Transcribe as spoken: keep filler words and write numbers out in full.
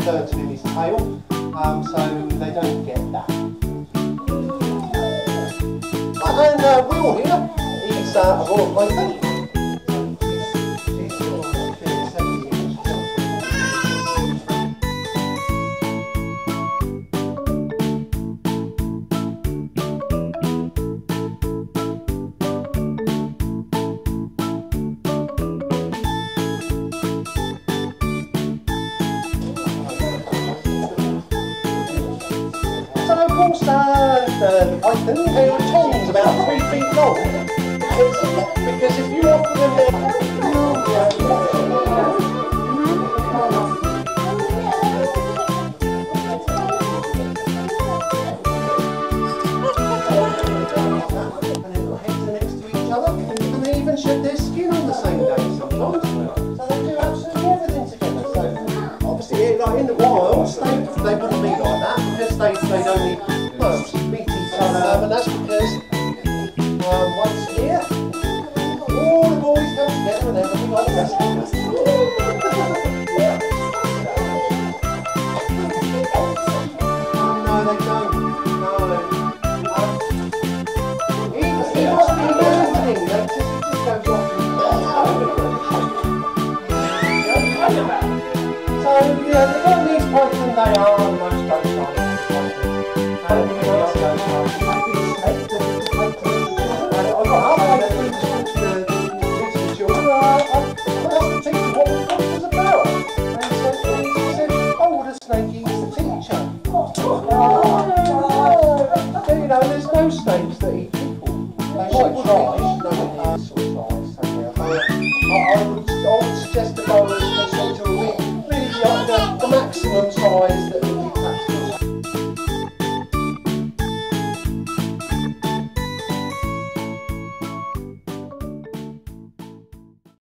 turtle in his tail, um, so they don't get that. And uh, Will here, he's uh, a royal plaything. Uh, the python, they were tongs about three feet long. Because, because if you offer them their... And they've got heads next to each other, and they even shed their skin on the same day sometimes. So they do absolutely everything together. So obviously, like in the wild, they, they wouldn't be like that because they, they don't need... meet each other, and that's because um, once a year, all the boys come together and everything like that. Oh, no, they don't. No. Um, he, he must be learning. They just, he just goes off and so, yeah, the Burmese python, they are the most docile. Snakes that eat people. They might try, no one sort of size. So, yeah, I, I, would, I would suggest the boas they to a really, really like the, the maximum size that